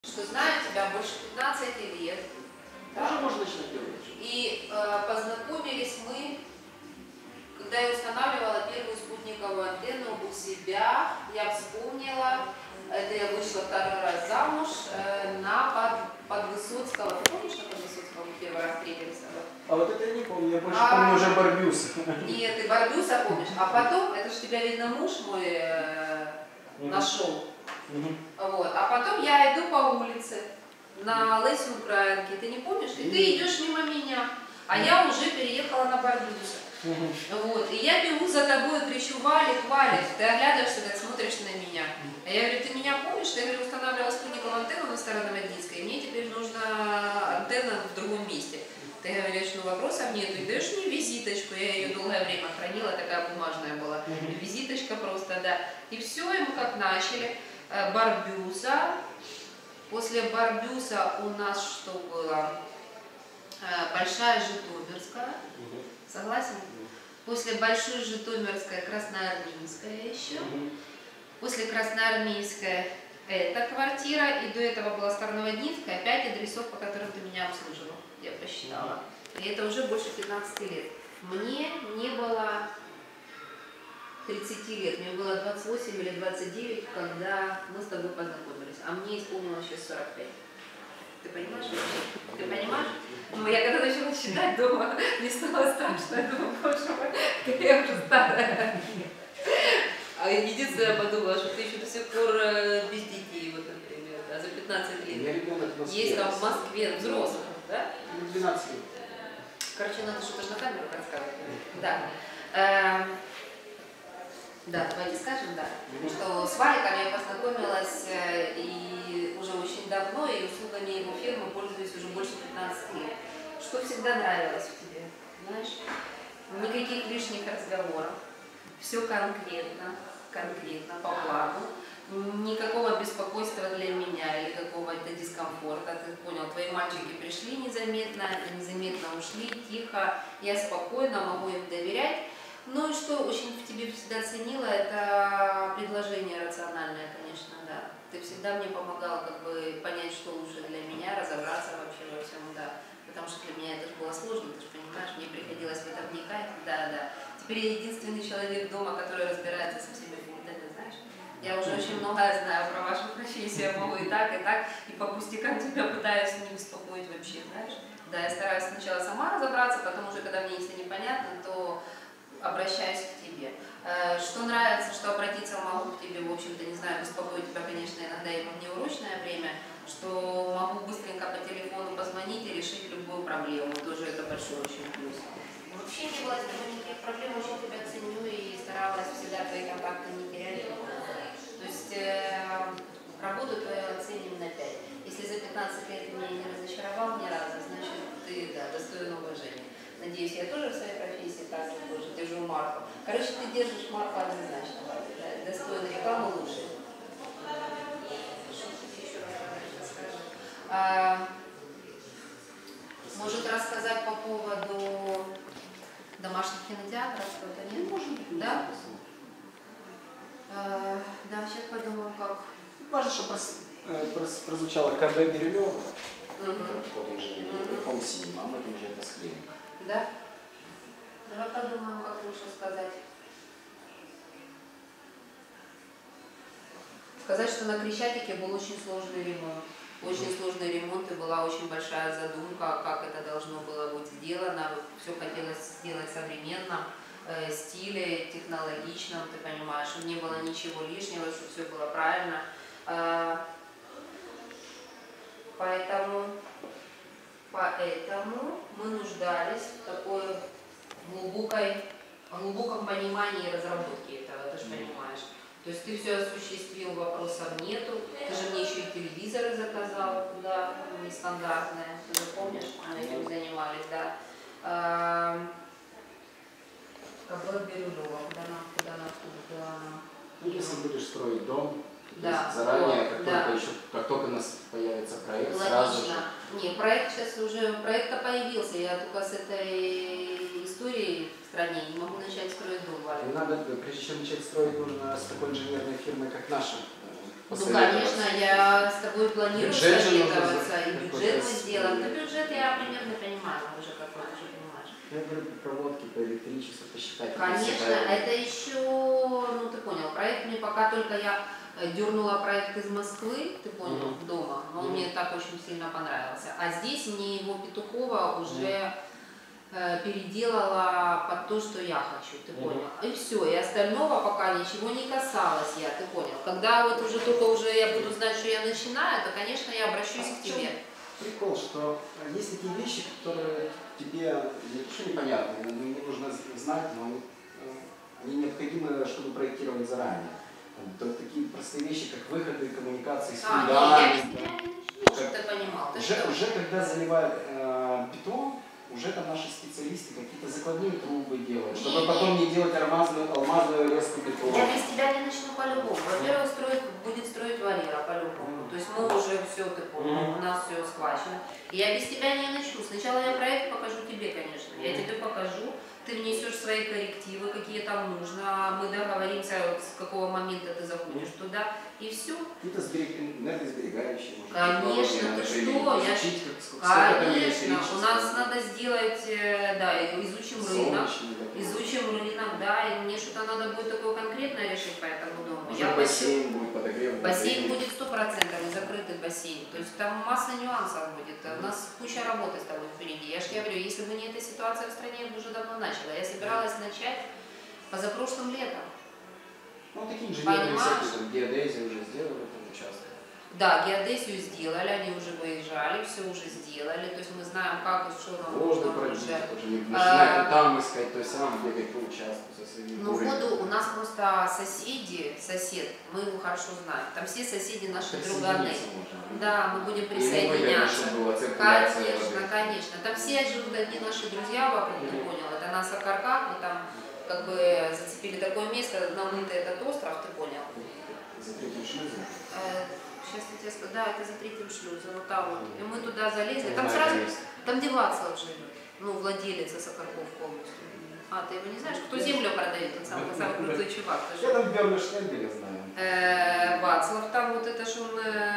Что знаю тебя больше 15 лет. Да? Уже можно начинать делать. И познакомились мы, когда я устанавливала первую спутниковую антенну у себя. Я вспомнила, это я вышла второй раз замуж на Подвысоцкого. Ты помнишь, на Подвысоцкого мы первый раз встретились? А вот это я не помню, я больше помню уже Барбюса. Нет, ты Барбюса помнишь. А потом, это же тебя, видно, муж мой нашел. Вот. А потом я иду по улице на Лесе Украинке, ты не помнишь? И ты идешь мимо меня, а я уже переехала на Барбюса. Вот. И я бегу за тобой, кричу: Валик, Валик, ты оглядываешься, так смотришь на меня. А я говорю: ты меня помнишь? Ты, говорю, устанавливала спутниковую антенну на Старонаводницкой, и мне теперь нужна антенна в другом месте. Ты говоришь: ну вопросов нет, и даешь мне визиточку, я ее долгое время хранила, такая бумажная была, визиточка просто, да. И все, и мы как начали. Барбюса. После Барбюса у нас что было? Большая Житомирская. Согласен? После Большой Житомирской Красноармейская еще. После Красноармейской эта квартира. И до этого была Старонаводницкая. 5 адресов, по которым ты меня обслуживал. Я посчитала. И это уже больше 15 лет. Мне не было 30 лет, мне было 28 или 29, когда мы с тобой познакомились, а мне исполнилось сейчас 45. Ты понимаешь? Ты понимаешь? Ну, я когда начала считать дома, мне стало страшно, я думала: боже мой, я уже старая. А единственное, я подумала, что ты еще до сих пор без детей, вот, например, да, за 15 лет. Есть там в Москве взрослых, да? 12 лет. Короче, надо что-то на камеру рассказывать. Да. Да, давайте скажем, да, что с Валиком я познакомилась и уже очень давно, и услугами его фирмы пользуюсь уже больше 15 лет. Что всегда нравилось в тебе, знаешь? Никаких лишних разговоров, все конкретно, по плану, никакого беспокойства для меня или какого-то дискомфорта. Ты понял, твои мальчики пришли незаметно ушли, тихо, я спокойно могу им доверять. Ну и что очень в тебе всегда ценила, это предложение рациональное, конечно, да. Ты всегда мне помогала как бы понять, что лучше для меня, разобраться вообще во всем, да. Потому что для меня это же было сложно, ты же понимаешь, мне приходилось в это вникать, да. Теперь я единственный человек дома, который разбирается со всеми пунктами, знаешь. Я уже очень многое знаю про вашу профессию, я могу и так, и по пустякам тебя пытаюсь не беспокоить вообще, знаешь. Да, я стараюсь сначала сама разобраться, потом уже, когда мне если непонятно, то обращаюсь к тебе. Что нравится, что обратиться могу к тебе, в общем-то, не знаю, беспокоить тебя, конечно, иногда и во внеурочное время, что могу быстренько по телефону позвонить и решить любую проблему. Тоже это большой очень плюс. Вообще не было с тобой никаких проблем, очень тебя ценю и старалась всегда твои контакты не терять. То есть работу твою оценим на 5. Если за 15 лет ты меня не разочаровал ни разу, значит ты, да, достоин уважения. Надеюсь, я тоже в своей профессии так тоже держу марку. Короче, ты держишь марку однозначно, да? Достойно рекламы лучше. Что тебе еще расскажешь? Может рассказать по поводу домашних кинотеатров, что-то нет? Может быть, да? Да, сейчас подумаю, как. Важно, чтобы прозвучало КБ Бирюлева. Код инженерии, Home Cinema, мы там же это склеим. Да? Давай подумаем, как лучше сказать. Сказать, что на Крещатике был очень сложный ремонт. Очень сложный ремонт, и была очень большая задумка, как это должно было быть сделано. Все хотелось сделать современно, стиле, технологичном, ты понимаешь, чтобы не было ничего лишнего, чтобы все было правильно. Поэтому мы нуждались в такой глубоком понимании разработки этого, ты же понимаешь. То есть ты все осуществил, вопросов нету. Ты же мне еще и телевизоры заказал, да, нестандартные. Ты же помнишь, мы этим занимались, да. КБ Бирюлева, куда нам? Если будешь строить дом, да, заранее, вот, как только у нас появится проект, логично. Сразу же. Не, проект сейчас уже, проект-то появился, я только с этой историей в стране не могу начать строить дом. Надо, прежде чем начать строить, нужно с такой инженерной фирмой, как наша, Ну, конечно, я с тобой планирую Бюджет же нужно советоваться, и какой-то бюджет мы сделаем. Но бюджет я примерно понимаю, уже какой ты уже понимаешь. Я говорю по проводке, по электричеству, посчитать. Конечно, это еще, ну ты понял, проект мне пока только я дернула проект из Москвы, ты понял, дома, но он мне так очень сильно понравился. А здесь мне его Петухова уже переделала под то, что я хочу, ты понял. И все, и остального пока ничего не касалось я, ты понял. Когда вот уже только уже я буду знать, что я начинаю, то, конечно, я обращусь к тебе. Прикол, что есть такие вещи, которые тебе не то, что непонятны, не нужно знать, но они необходимы, чтобы проектировать заранее. Там, такие простые вещи, как выходы, коммуникации с фундаментом. Чтобы ты понимал. Уже когда заливают бетон, уже там наши специалисты какие-то закладные трубы делают, чтобы потом не делать алмазную резку бетона. Я без тебя не начну по-любому. Во-первых, будет строить Валера по-любому. То есть мы уже все, ты понял, у нас все схвачено. И я без тебя не начну. Сначала я проект покажу тебе, конечно. Я тебе покажу, ты внесешь свои коррективы, какие там нужно. Мы договоримся, с какого момента ты заходишь туда, и все. Какие-то энергосберегающие, может, конечно, ты что? Конечно, у нас надо сделать, да, изучим рынок, да, и мне что-то надо будет такое конкретное решить по этому дому. Уже бассейн будет подогрев. Бассейн будет 100%, закрытый бассейн, то есть там масса нюансов будет, у нас куча работы с тобой впереди. Я же говорю, если бы не эта ситуация в стране, я бы уже давно начала. Я собиралась начать позапрошлым летом. Ну, такие инженерные всякие, геодезии уже сделали в этом участке. Да, геодезию сделали, они уже выезжали, все уже сделали, то есть мы знаем, как и что нам нужно уже. Начинают там искать, то есть сам бегать по участку со своими. Ну, воду у нас просто сосед, мы его хорошо знаем, там все соседи наши друганы. Да, мы будем присоединяться. Конечно. Там все живут одни наши друзья вокруг, ты понял, это на Сакарках, мы там как бы зацепили такое место, намытый этот остров, ты понял. За третьим шлюзом? Сейчас я тебе скажу, да, это за третьим шлюзом, вот там вот. И мы туда залезли, там сразу, там где Вацлав живет, ну, владелец Сакарков полностью. А, ты его не знаешь? Кто землю продает, тот самый крутой чувак. Я там Берна Штенделя знаю. Вацлав, там вот это же он,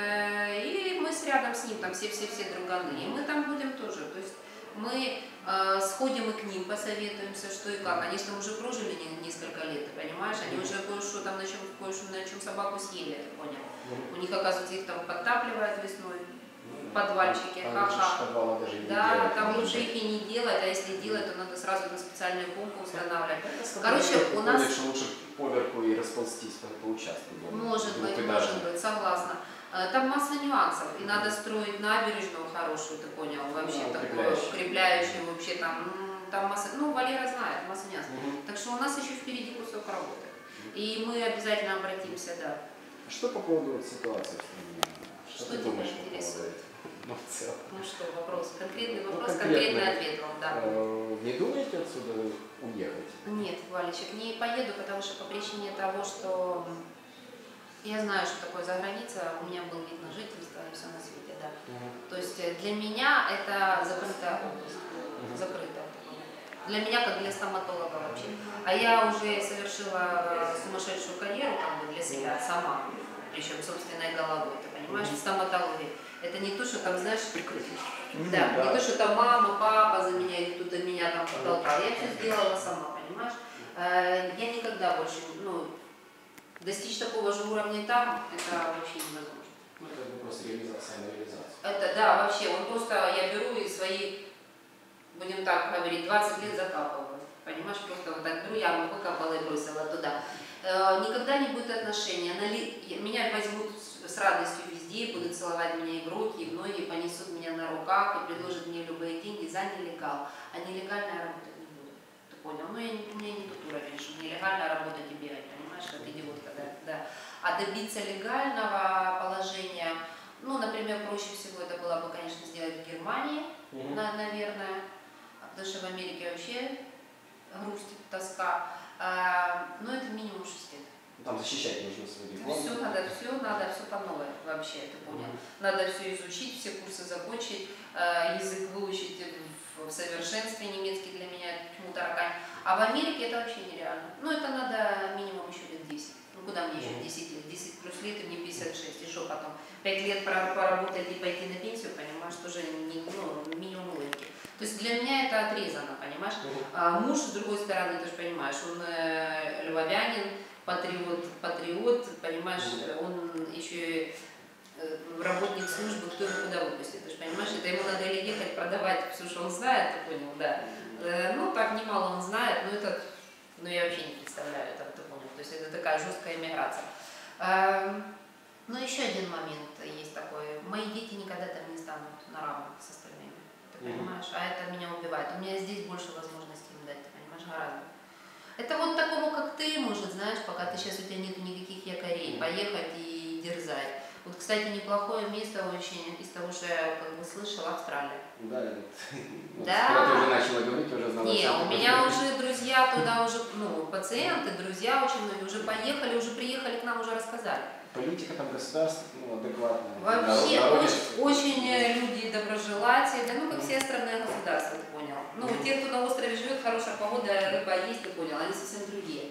и мы рядом с ним, там все друганы, и мы там будем тоже, то есть мы сходим и к ним, посоветуемся, что и как. Они же там уже прожили несколько лет, ты понимаешь? Они уже кое-что там на чем собаку съели, ты понял? У них, оказывается, их там подтапливают весной, в подвальчике, ха-ха. Да, там лучше их и не делать, а если делать, то надо сразу на специальную помпу устанавливать. Короче, у нас... Лучше поверху и расползтись по участку. Может быть, согласна. Там масса нюансов, и надо строить набережную хорошую, ты понял, вообще такую, укрепляющую, вообще там масса, ну, Валера знает, масса нюансов. Так что у нас еще впереди кусок работы. И мы обязательно обратимся, да. Что по поводу ситуации в стране? Что ты думаешь по поводу этого? Ну что, вопрос, конкретный вопрос, конкретный ответ вам, да. Не думаете отсюда уехать? Нет, Валечек, не поеду, потому что по причине того, что я знаю, что такое за граница, у меня был вид на жительство и все на свете, да. То есть для меня это закрытая область, закрытая. Для меня, как для стоматолога вообще. А я уже совершила сумасшедшую карьеру как бы для себя сама, причем собственной головой, ты понимаешь, в стоматологии. Это не то, что там, знаешь, да, не то, что там мама, папа за меня или кто-то меня там потолкал. Я все сделала сама, понимаешь. Я никогда больше, ну, достичь такого же уровня там, это вообще невозможно. Это просто реализация. Это, да, вообще, он просто, я беру и свои, будем так говорить, 20 лет закапываю. Понимаешь, просто вот так беру, яму выкопала и бросила туда. Никогда не будет отношения. Меня возьмут с радостью везде, будут целовать меня и в руки, и в ноги, понесут меня на руках и предложат мне любые деньги за нелегал. А нелегально я работать не буду. Ты понял? Ну, у меня не тот уровень, что нелегально работать и бегать, понимаешь, как идиотка, да. А добиться легального положения, ну, например, проще всего это было бы, конечно, сделать в Германии, наверное, потому что в Америке вообще грусть, тоска. Но это минимум 6 лет. Там защищать нужно свои дипломы. Все по новой вообще, ты понял. Надо все изучить, все курсы закончить, язык выучить в совершенстве, немецкий для меня тьму таракань. А в Америке это вообще нереально. Ну, это надо минимум еще лет 10. Ну, куда мне еще 10 лет? 10 плюс лет, и мне 56. И что потом? 5 лет поработать и пойти на пенсию, понимаешь, тоже минимум логики. То есть для меня это отрезано, понимаешь? А муж, с другой стороны, ты же понимаешь, он львовянин, патриот, понимаешь, он еще и работник службы, кто его куда выпустит, ты же понимаешь, это ему надо или ехать продавать все, что он знает, ты понял, да. Ну, так немало он знает, но это, я вообще не представляю этого, ты понял, то есть это такая жесткая иммиграция. Но еще один момент есть такой, мои дети никогда там не станут на равных с остальными, ты понимаешь, а это меня убивает, у меня здесь больше возможностей им дать, ты понимаешь, гораздо. Это вот такому, как ты, может, знаешь, пока ты сейчас, у тебя нету никаких якорей, поехать и дерзать. Вот, кстати, неплохое место очень, из того, что я как бы слышала, Австралия. Да, да. Когда ты уже начала говорить, уже знала. Не, у меня уже друзья туда уже, пациенты, друзья очень многие уже поехали, уже приехали к нам, уже рассказали. Политика там государства, адекватная. Вообще, очень люди доброжелательные, как все островные государства, ты понял. Те, кто на острове живет, хорошая погода, рыба есть, ты понял, они совсем другие.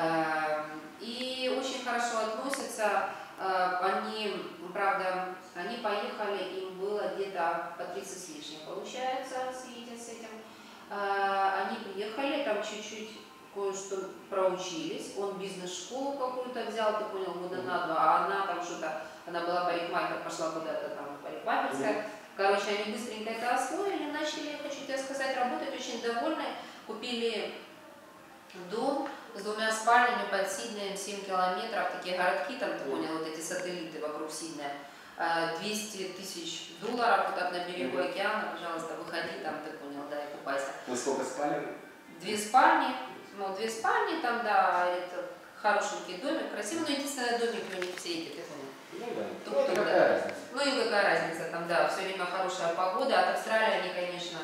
И очень хорошо относятся. Они, правда, они поехали, им было где-то по 30 с лишним, получается, съедет с этим. Они приехали, там чуть-чуть кое-что проучились, он бизнес-школу какую-то взял, ты понял, года на 2, а она там что-то, она была парикмахер, пошла куда-то там парикмахерская. Короче, они быстренько это освоили, начали, я хочу тебе сказать, работать очень довольны, купили дом с 2 спальнями под Сиднеем, 7 километров, такие городки, там, ты понял, вот эти сателлиты вокруг Сиднея, $200 000, вот так на берегу океана, пожалуйста, выходи там, ты понял, да, и купайся. На сколько спален? 2 спальни, 2 спальни там, да, это хорошенький домик, красивый, но единственное, домик у них все эти, ты понял. Да. Какая разница? И какая разница, там, да, все время хорошая погода, от Австралии они, конечно,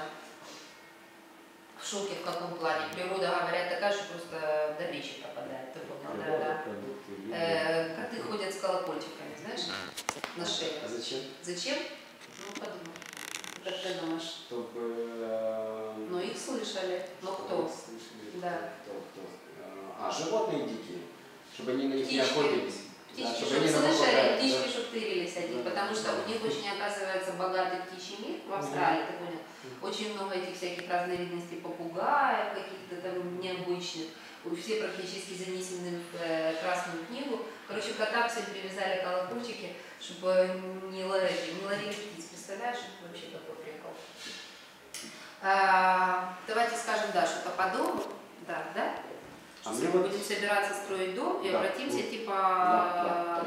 в шоке в каком плане. Природа, говорят, такая, что просто до речи пропадает, ты понял, да. Коты ходят с колокольчиками, знаешь, на шее. А зачем? Зачем? Подумай. Как ты думаешь? Чтобы... их слышали. Кто? Слышали. Да. Кто? Животные дикие. Чтобы они на них не Птички. охотились. Птички, чтобы чтобы они слышали, птички, чтобы тырились один, потому что у них очень, оказывается, богатый птичий мир в Австралии, ты понял? Очень много этих всяких разновидностей попугаев, каких-то там необычных, все практически занесены в Красную книгу. Короче, кота всем привязали колокольчики, чтобы не ловили птиц, представляешь? Вообще такой прикол. Давайте скажем, да, что-то по дому, да? Сейчас мы будем собираться строить дом и обратимся, типа,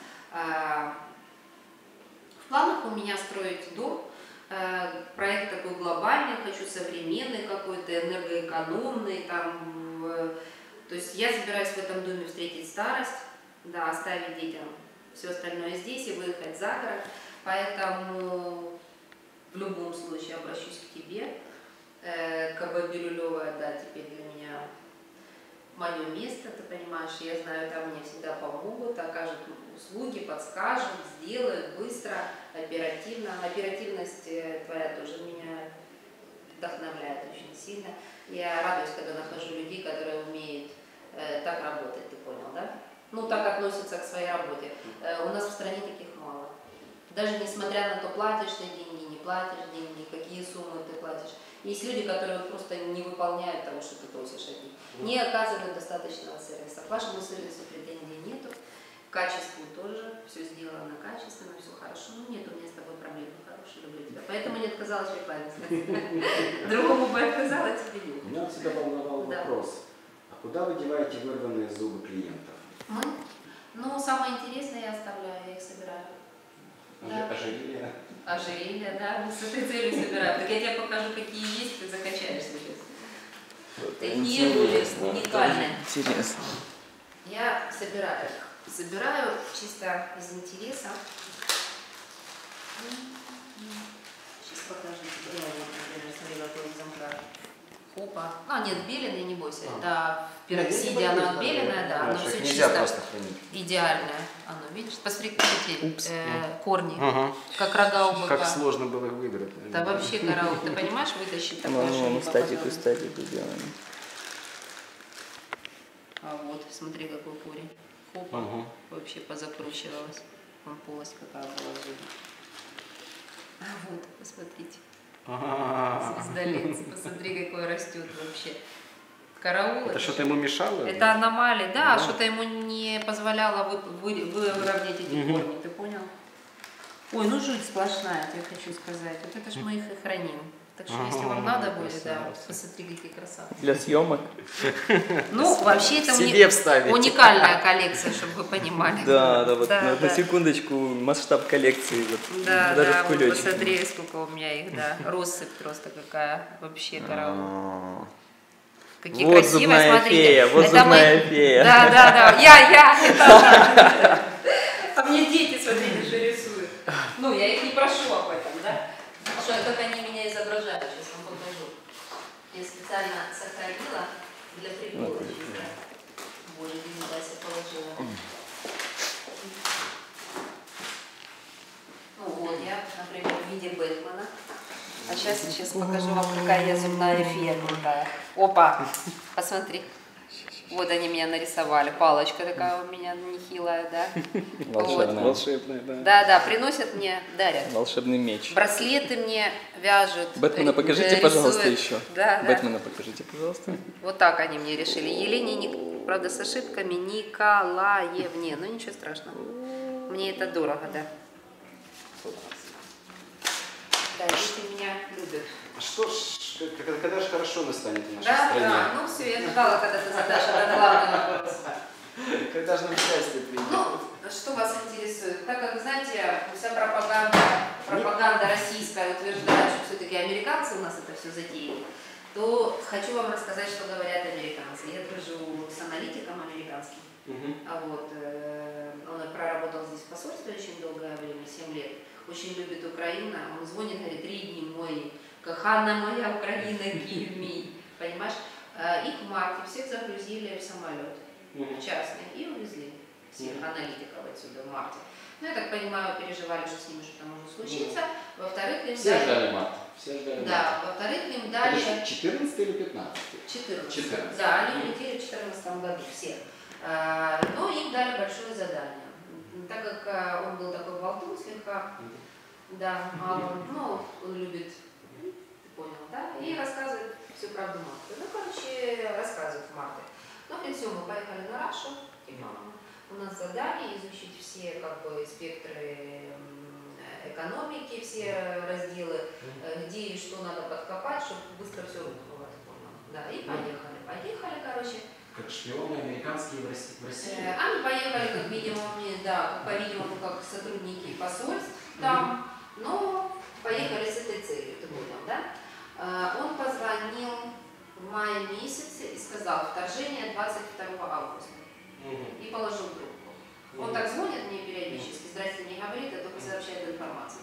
в планах у меня строить дом, проект такой глобальный, хочу современный какой-то, энергоэкономный, там, то есть я собираюсь в этом доме встретить старость, да, оставить детям все остальное здесь и выехать за город, поэтому в любом случае обращусь к тебе, Каба Бирюлева, да, теперь для меня мое место, ты понимаешь, я знаю, там мне всегда помогут, окажут услуги, подскажут, сделают быстро, оперативно. Оперативность твоя тоже меня вдохновляет очень сильно. Я радуюсь, когда нахожу людей, которые умеют так работать, ты понял, да? Так относятся к своей работе. У нас в стране таких мало. Даже несмотря на то, платишь ты деньги, не платишь деньги, какие суммы ты платишь. Есть люди, которые просто не выполняют того, что ты просишь от них. Не оказывают достаточного сервиса. К вашему сервису претензий нету. К качеству тоже. Все сделано качественно, все хорошо. Нет у меня с тобой проблем. Хороший, люблю тебя. Поэтому не отказалась в рекламе. Другому бы отказала, тебе нет. Меня всегда волновал вопрос. А куда вы деваете вырванные зубы клиентов? Мы? Самое интересное я оставляю, я их собираю. Ожерелье? Ожерелье, да, мы с этой целью собираем. Так я тебе покажу, какие есть, ты закачаешься сейчас. Такие были уникальные. Интересно. Я собираю их. Собираю чисто из интереса. Сейчас покажу тебе. Я вот, например, смотрела какой экземпляр. Хопа. Нет, беленый, не бойся. Это в пероксиде, оно отбеленное, да, оно все чисто идеальное. Оно, видишь, посмотри, какие корни, как рога у быка. Как сложно было их выбрать. Да вообще караул, ты понимаешь, вытащить такое, что не статику делаем. А вот, смотри, какой корень. попа Мгм. вообще позакручивалась. Вон полость какая была в зубе. А вот, посмотрите. Звездолет. Посмотри, какой растет вообще. Караул. Это что-то ему мешало? Это аномалия, да, Да. что-то ему не позволяло выровнять эти корни, ты понял? Ой, ну жуть сплошная, я хочу сказать. Вот это ж мы их и храним. Так что если вам надо будет, да, красавцы. посмотри, какие красавцы. Для съемок. Ну, вообще это Себе вставить. уникальная коллекция, чтобы вы понимали. Да, да, вот Да, на да. секундочку масштаб коллекции. Вот, Да, даже да, в вот кулечке. посмотри, сколько у меня их, да. Россыпь просто какая, вообще караул. А. Какие Вот красивые, зубная смотрите. фея, вот Это зубная фея. Да, да, да, я, это. А мне дети, смотрите, что рисуют. Ну, я их не прошу об этом, да? Что как они меня изображают, сейчас вам покажу. Я специально сохранила для прикола. Боже, не я положила. Ну вот я, например, в виде Бэтмена. А сейчас покажу вам, какая я зубная фея крутая. Опа, посмотри. Вот они меня нарисовали. Палочка такая у меня нехилая, да? Волшебная. Волшебная, да. Да, да, приносят мне, дарят. Волшебный меч. Браслеты мне вяжут. Бэтмена покажите, рисуют. пожалуйста, еще. Да, да. Бэтмена покажите, пожалуйста. Вот так они мне решили. Елене, правда, с ошибками, Николаевне. Ну, ничего страшного. Мне это дорого, да. Да, дети меня любят. Что ж, когда же хорошо настанет в нашей Да, стране? да, ну все, я ждала, когда ты задашь этот главный вопрос. Когда же нам счастье придет? Ну, что вас интересует? Так как, знаете, вся пропаганда российская утверждает, что все-таки американцы у нас это все затеяли, то хочу вам рассказать, что говорят американцы. Я дружу с аналитиком американским. А вот, он проработал здесь в посольстве очень долгое время, 7 лет. Очень любит Украину. Он звонит, говорит, рідні мої, кохана моя Украина, give me. Понимаешь? Их в марте всех загрузили в самолет частный и увезли всех аналитиков отсюда в марте. Ну, я так понимаю, переживали, что с ними что-то может случиться. Во-вторых, им Все ждали марта. Все ждали Да, марта. во-вторых, им дали... 14 или 15? 14. 14. Да, они улетели в 2014 году, все. Но им дали большое задание. Так как он был такой болтун слегка, да, ну, он любит, ты понял, да, и рассказывает всю правду Марты. Ну, короче, рассказывает Марты. Ну, в принципе, мы поехали на Рашу, типа, у нас задание изучить все, как бы, спектры экономики, все разделы, где и что надо подкопать, чтобы быстро все рухнуло, ты понял. Да, и поехали. Поехали, короче. Как шпионы американские в России. Они поехали, как видимо, да, по-видимому, как сотрудники посольств там, но поехали с этой целью, ты понял, да? Он позвонил в мае месяце и сказал, вторжение 22 августа. И положил трубку. Он так звонит мне периодически, здрасте, не говорит, а только сообщает информацию.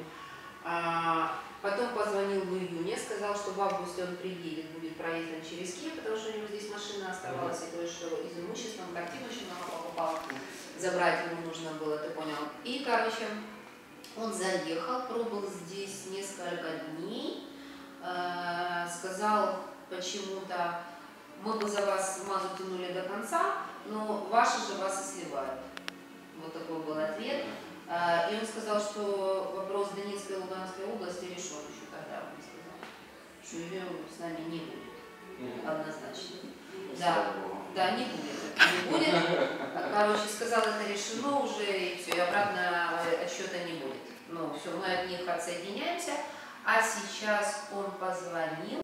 Потом позвонил в июне, сказал, что в августе он приедет, будет проездом через Киев, потому что у него здесь машина оставалась, и кое-что из имущества, он картину очень много покупал, забрать ему нужно было, ты понял. И, короче, он заехал, пробыл здесь несколько дней, сказал почему-то, мы бы за вас мазу тянули до конца, но ваши же вас и сливают. Вот такой был ответ. И он сказал, что вопрос Донецкой и Луганской области решен еще тогда, он сказал, что ее с нами не будет, однозначно. Да, да, не будет. Не будет. Короче, сказал, это решено уже, и все, и обратно отсчета не будет. Ну, все, мы от них отсоединяемся. А сейчас он позвонил.